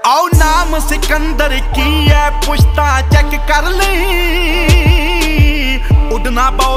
आओ नाम सिकंदर की है पुछता चेक कर ली। उड़ना